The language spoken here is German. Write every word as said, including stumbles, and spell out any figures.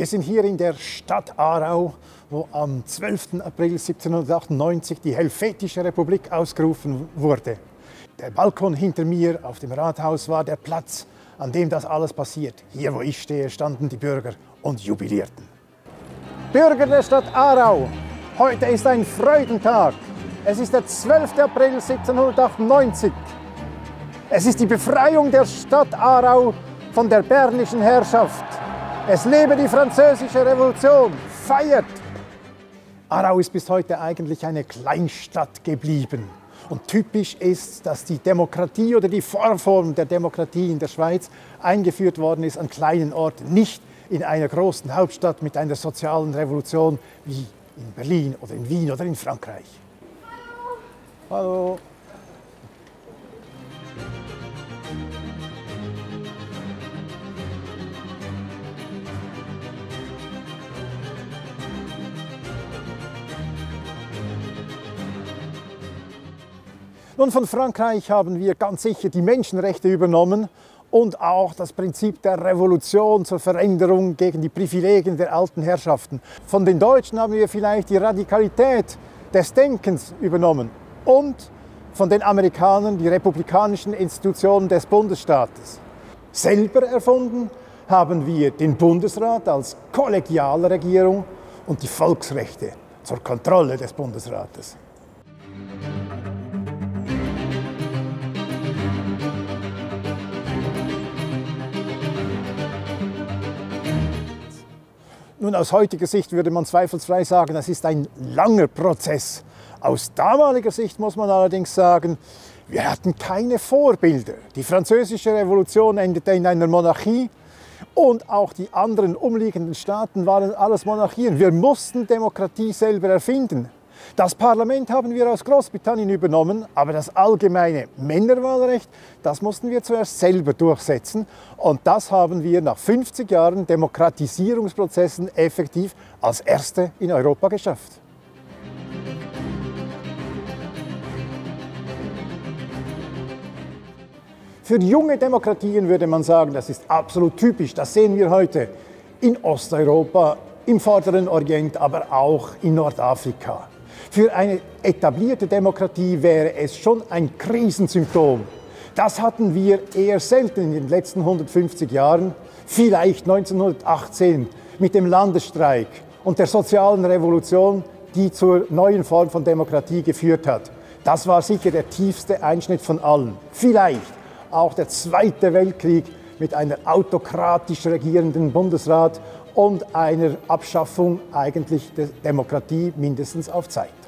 Wir sind hier in der Stadt Aarau, wo am zwölften April siebzehnhundertachtundneunzig die Helvetische Republik ausgerufen wurde. Der Balkon hinter mir auf dem Rathaus war der Platz, an dem das alles passiert. Hier, wo ich stehe, standen die Bürger und jubilierten. Bürger der Stadt Aarau, heute ist ein Freudentag. Es ist der zwölfte April siebzehnhundertachtundneunzig. Es ist die Befreiung der Stadt Aarau von der bernischen Herrschaft. Es lebe die französische Revolution, feiert! Aarau ist bis heute eigentlich eine Kleinstadt geblieben. Und typisch ist, dass die Demokratie oder die Vorform der Demokratie in der Schweiz eingeführt worden ist an kleinen Orten, nicht in einer großen Hauptstadt mit einer sozialen Revolution wie in Berlin oder in Wien oder in Frankreich. Hallo. Nun, von Frankreich haben wir ganz sicher die Menschenrechte übernommen und auch das Prinzip der Revolution zur Veränderung gegen die Privilegien der alten Herrschaften. Von den Deutschen haben wir vielleicht die Radikalität des Denkens übernommen und von den Amerikanern die republikanischen Institutionen des Bundesstaates. Selber erfunden haben wir den Bundesrat als kollegiale Regierung und die Volksrechte zur Kontrolle des Bundesrates. Nun, aus heutiger Sicht würde man zweifelsfrei sagen, das ist ein langer Prozess. Aus damaliger Sicht muss man allerdings sagen, wir hatten keine Vorbilder. Die Französische Revolution endete in einer Monarchie und auch die anderen umliegenden Staaten waren alles Monarchien. Wir mussten Demokratie selber erfinden. Das Parlament haben wir aus Großbritannien übernommen, aber das allgemeine Männerwahlrecht, das mussten wir zuerst selber durchsetzen. Und das haben wir nach fünfzig Jahren Demokratisierungsprozessen effektiv als Erste in Europa geschafft. Für junge Demokratien würde man sagen, das ist absolut typisch. Das sehen wir heute in Osteuropa, im Vorderen Orient, aber auch in Nordafrika. Für eine etablierte Demokratie wäre es schon ein Krisensymptom. Das hatten wir eher selten in den letzten hundertfünfzig Jahren, vielleicht neunzehnhundertachtzehn mit dem Landesstreik und der sozialen Revolution, die zur neuen Form von Demokratie geführt hat. Das war sicher der tiefste Einschnitt von allen. Vielleicht auch der Zweite Weltkrieg mit einer autokratisch regierenden Bundesrat und einer Abschaffung eigentlich der Demokratie mindestens auf Zeit.